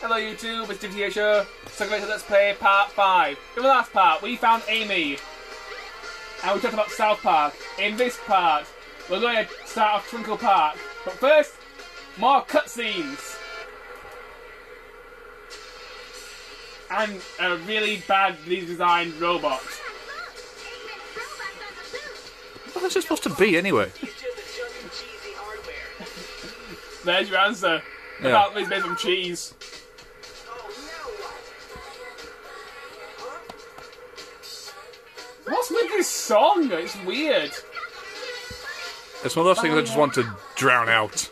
Hello YouTube, it's DVT Show. So let's play part 5. In the last part, we found Amy. And we talked about South Park. In this part, we're going to start off Twinkle Park. But first, more cutscenes. And a really badly designed robot. What is it supposed to be anyway? There's your answer. Yeah. About it's made from cheese. What's with this song? It's weird. It's one of those things I just want to drown out.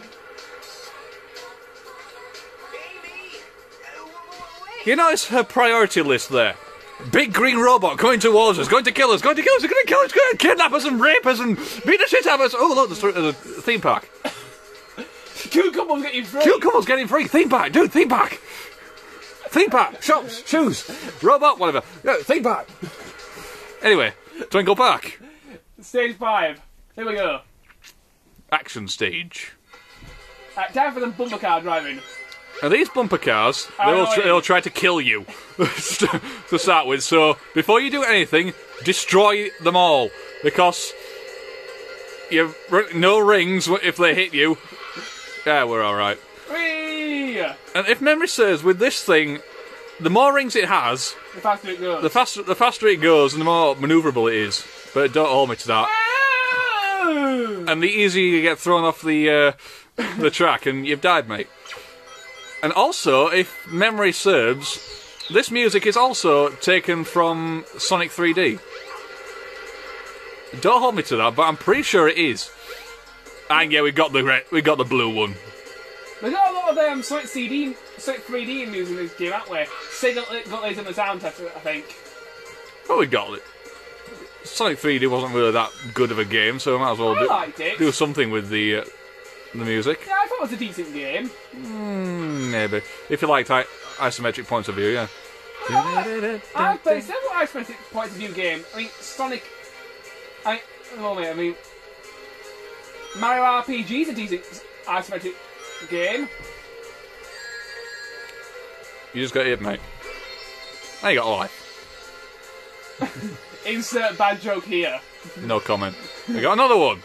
You notice her priority list there? Big green robot going towards us, going to kill us, going to kill us, going to kill us, going to kidnap us and rape us and beat the shit out of us. Oh look, there's a theme park. Cucumbers getting free. Cucumbers getting free. Theme park, dude, theme park. Theme park, shops, shoes, robot, whatever. Yeah, theme park. Anyway, Twinkle Park. Stage 5. Here we go. Action stage. Time for the bumper car driving. Now these bumper cars, they'll try to kill you to start with, so before you do anything, destroy them all, because you've no rings if they hit you. Yeah, we're alright. Whee! And if memory serves, with this thing, the more rings it has, The faster it goes. the faster it goes and the more manoeuvrable it is. But don't hold me to that. Woo! And the easier you get thrown off the track and you've died, mate. And also, if memory serves, this music is also taken from Sonic 3D. Don't hold me to that, but I'm pretty sure it is. And yeah, we got the blue one. We got a lot of Sonic 3D music in this game, haven't we? Sega got these in the sound test, I think. Well, we got it. Sonic 3D wasn't really that good of a game, so we might as well liked it. do something with the music. Yeah, I thought it was a decent game. Maybe. If you liked isometric points of view, yeah. I've played several isometric points of view games. I mean, Sonic... I mean... Mario RPG is a decent isometric game. You just got hit, mate. Now you got life. Insert bad joke here. No comment. We got another one.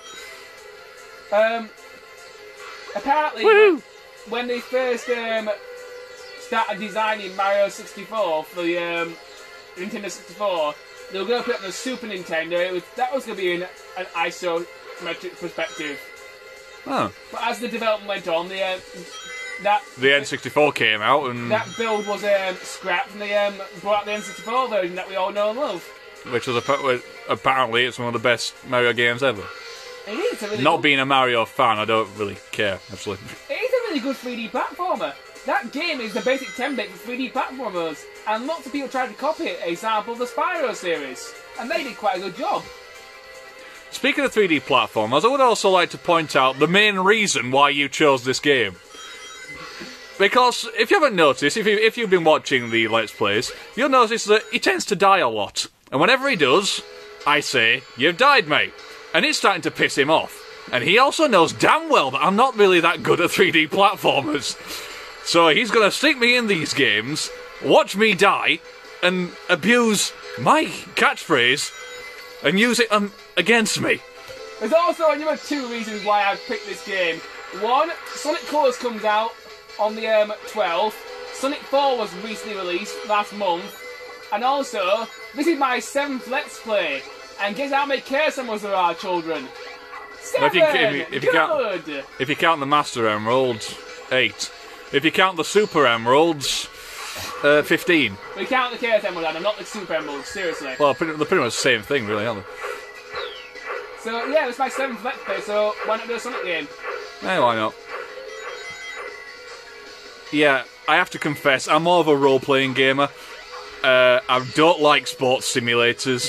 Apparently, when they first started designing Mario 64 for the Nintendo 64, they were going to put it on the Super Nintendo. That was going to be an isometric perspective. Oh. But as the development went on, the N64 came out and... that build was scrapped and they brought out the N64 version that we all know and love. Which was apparently it's one of the best Mario games ever. It is a really Not being a Mario fan, I don't really care, actually. It is a really good 3D platformer. That game is the basic template for 3D platformers, and lots of people tried to copy it, example the Spyro series, and they did quite a good job. Speaking of 3D platformers, I would also like to point out the main reason why you chose this game. Because, if you haven't noticed, if you've been watching the Let's Plays, you'll notice that he tends to die a lot. And whenever he does, I say, "You've died, mate." And it's starting to piss him off. And he also knows damn well that I'm not really that good at 3D platformers. So he's going to stick me in these games, watch me die, and abuse my catchphrase, and use it against me. There's also another 2 reasons why I've picked this game. One, Sonic Colors comes out on the 12th. Sonic 4 was recently released last month. And also, this is my 7th Let's Play. And guess how many Chaos Emeralds there are, children? 7! If you count the Master Emeralds, 8. If you count the Super Emeralds, 15. We count the Chaos Emerald, Adam, not the Super Emeralds, seriously. Well, they're pretty much the same thing, really, aren't they? So, yeah, it's my 7th Let's Play, so why not do a Sonic game? Eh, why not? Yeah, I have to confess, I'm more of a role-playing gamer. I don't like sports simulators.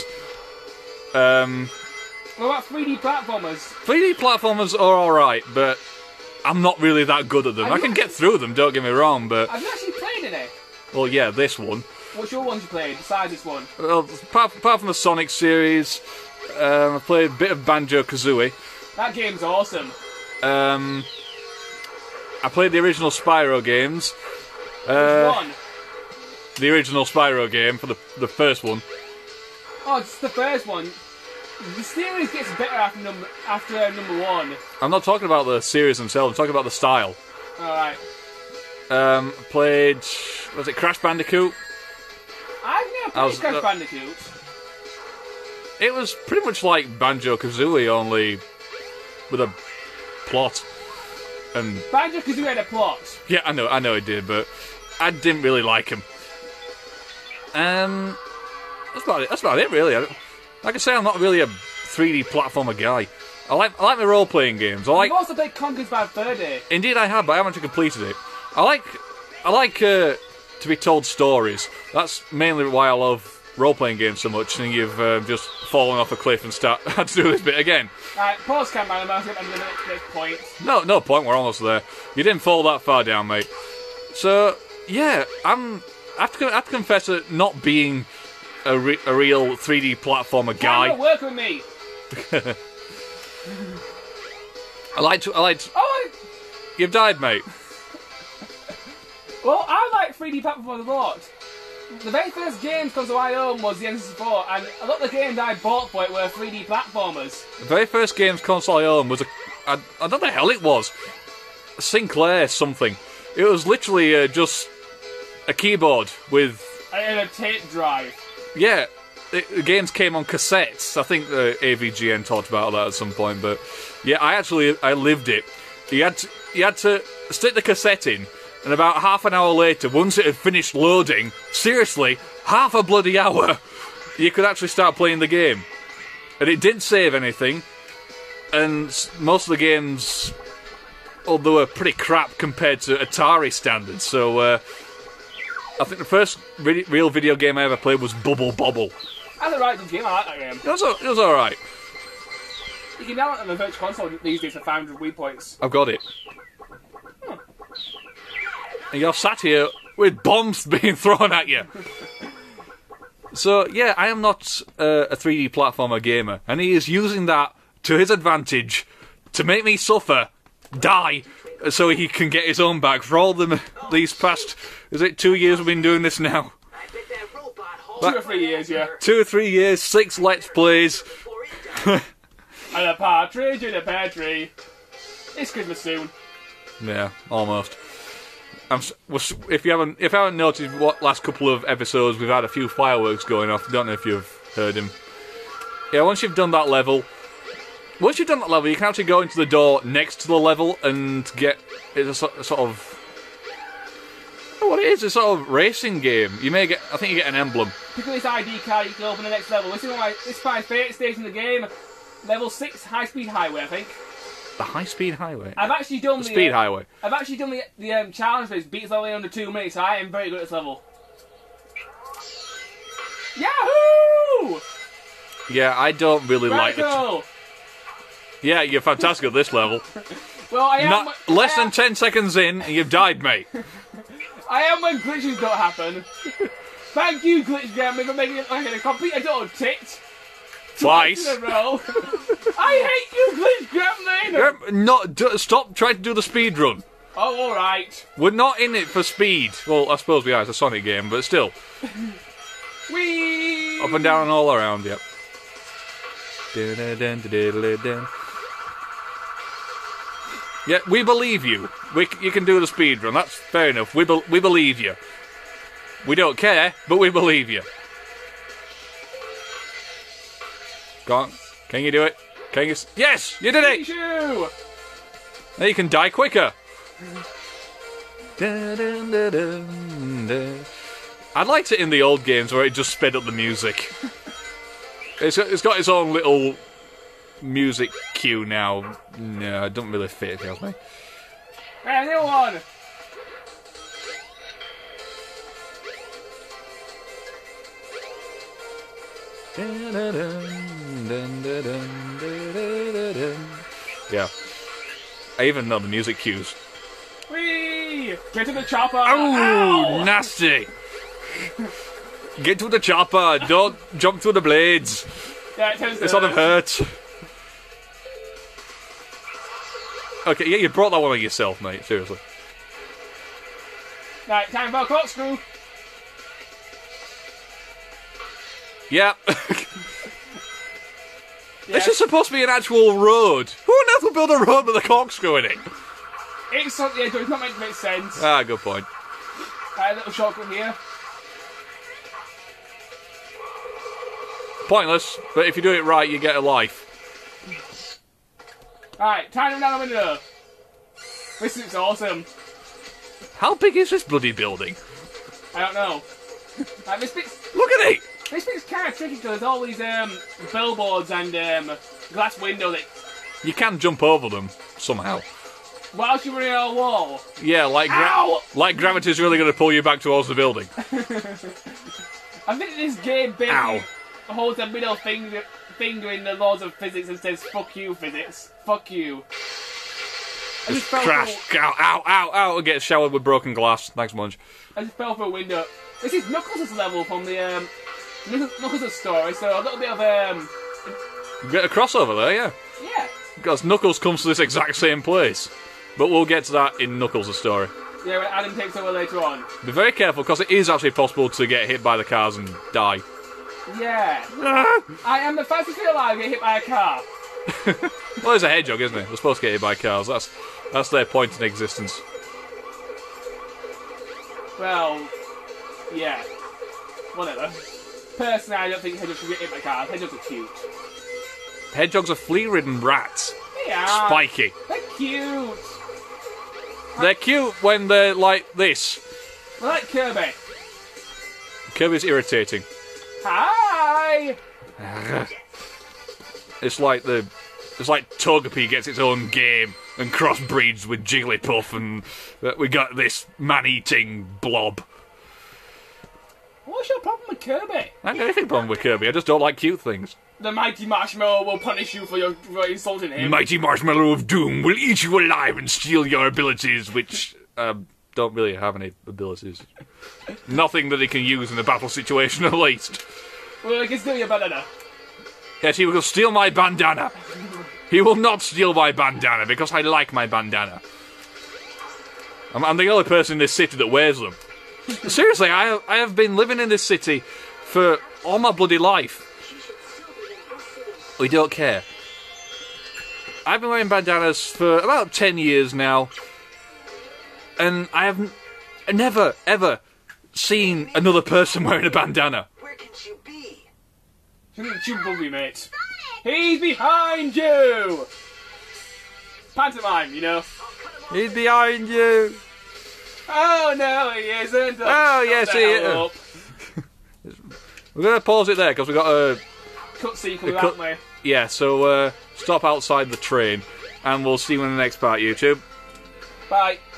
What about 3D platformers? 3D platformers are alright, but I'm not really that good at them. I can get through them, don't get me wrong, but... Have you actually played any? Well, yeah, this one. What's your ones you played, besides this one? Well, apart from the Sonic series, I played a bit of Banjo-Kazooie. That game's awesome. I played the original Spyro games, Which one? The original Spyro game for the first one. Oh, it's the first one. The series gets better after number 1. I'm not talking about the series themselves, I'm talking about the style. Alright. Played... Was it Crash Bandicoot? I've never played Crash Bandicoot. It was pretty much like Banjo-Kazooie, only with a plot. And Banjo-Kazooie had a plot. yeah, I know it did, but I didn't really like him. That's about it, really. Like I say, I'm not really a 3D platformer guy. I like my role-playing games. You've also played Conker's Bad Fur Day. Indeed, I have, but I haven't actually completed it. I like to be told stories. That's mainly why I love role-playing games so much. And you've just fallen off a cliff and had to do this bit again. Right, pause camera. I'm going to the next point. No point. We're almost there. You didn't fall that far down, mate. So yeah, I have to confess to not being a real 3D platformer guy. Camera, work with me. I like to. Oh, You've died, mate. well, I like 3D platformers a lot. The very first games console I owned was the N64, and a lot of the games I bought for it were 3D platformers. The very first games console I owned was I don't know the hell it was. Sinclair something. It was literally just a keyboard with... And a tape drive. Yeah, the games came on cassettes. I think the AVGN talked about that at some point, but yeah, I lived it. You had to stick the cassette in, and about half an hour later, once it had finished loading, seriously, half a bloody hour, you could actually start playing the game. And it didn't save anything, and most of the games, they were pretty crap compared to Atari standards, so I think the first real video game I ever played was Bubble Bobble. That's a right good game, I like that game. It was alright. You can download it on the Virtual Console these days for 500 Wii points. I've got it. And you're sat here with bombs being thrown at you. So, yeah, I am not a 3D platformer gamer, and he is using that to his advantage to make me suffer, die, so he can get his own back for all these past, is it 2 years we've been doing this now? 2 or 3 years, yeah. 2 or 3 years, 6 Let's Plays. And a partridge in a pear tree. It's Christmas soon. Yeah, almost. If you haven't noticed, what last couple of episodes we've had a few fireworks going off. I don't know if you've heard him. Yeah, once you've done that level, you can actually go into the door next to the level and get it's a sort of what it is. A sort of racing game. I think you get an emblem. Pick up this ID card, you can open the next level. This is my favourite stage in the game. Level 6, high-speed highway, I think. The high-speed highway? I've actually done the speed highway. I've actually done the challenge phase, beats level under 2 minutes, so I am very good at this level. Yahoo! Yeah, I don't really like it. Yeah, you're fantastic at this level. Well, I am... Less than 10 seconds in, and you've died, mate. I am when glitches don't happen. Thank you, Glitch Gaming, for making it like a complete adult tit. Twice in a row. I hate you, Glitch Gremlin! Stop trying to do the speed run. Oh, alright. We're not in it for speed. Well, I suppose we are. It's a Sonic game, but still. Whee! Up and down and all around, yep. Yeah, we believe you. You can do the speed run. That's fair enough. We believe you. We don't care, but we believe you. Go on. Can you do it? Can you... Yes! You did it! Pichu! Now you can die quicker. I liked it in the old games where it just sped up the music. It's got its own little music cue now. No, it doesn't really fit, it tells me. Hey, new one! Yeah. I even know the music cues. Whee! Get to the chopper! Oh, nasty! Get to the chopper, don't jump through the blades. Yeah, it sort of hurts. Okay, yeah, you brought that one on yourself, mate, seriously. Right, time for a corkscrew. Yep. Yeah. This is supposed to be an actual road. Who on earth would build a road with a corkscrew in it? It's on the edge, it's not meant to make sense. Ah, good point. Right, a little shortcut here. Pointless, but if you do it right, you get a life. Right, time to run down the window. This looks awesome. How big is this bloody building? I don't know. Right, this bit's Look at it! kind of tricky because there's all these billboards and glass windows that You can jump over them somehow. whilst you're running on a wall. Yeah, like Ow! like gravity's really going to pull you back towards the building. I think this game basically Ow. holds a middle finger in the laws of physics and says, "Fuck you, physics. Fuck you." I just fell Crash! through, Ow! Ow! Ow! Ow! Get showered with broken glass. Thanks, Munch. I just fell through a window. This is Knuckles' level from the Knuckles' story, so a little bit of Get a crossover there, yeah. yeah. Because Knuckles comes to this exact same place. But we'll get to that in Knuckles' story. Yeah, when Adam takes over later on. Be very careful, because it is actually possible to get hit by the cars and die. Yeah. I am the fastest man alive to get hit by a car. Well, there's a hedgehog, isn't it? They're supposed to get hit by cars. That's their point in existence. Well, yeah. Whatever. Personally, I don't think hedgehogs should get hit by cars. Hedgehogs are cute. Hedgehogs are flea-ridden rats. They are. Spiky. They're cute. They're cute when they're like this. I like Kirby. Kirby's irritating. Hi! It's like Togepi gets its own game and crossbreeds with Jigglypuff, and we got this man-eating blob. What's your problem with Kirby? I haven't got anything problem with Kirby. I just don't like cute things. The mighty marshmallow will punish you for insulting him. Mighty Marshmallow of Doom will eat you alive and steal your abilities, which don't really have any abilities. Nothing that he can use in a battle situation, at least. Well, he can steal your banana. Yes, he will steal my bandana. He will not steal my bandana, because I like my bandana. I'm the only person in this city that wears them. Seriously, I have been living in this city for all my bloody life. We don't care. I've been wearing bandanas for about 10 years now, and I have never, ever seen another person wearing a bandana. Where could you be? Shouldn't you buggy, mate? He's behind you! Pantomime, you know. He's behind you. Oh no, he isn't. Oh, yes, he is. We're going to pause it there, because we've got a... Cutscene coming out, mate. Yeah, so stop outside the train, and we'll see you in the next part, YouTube. Bye.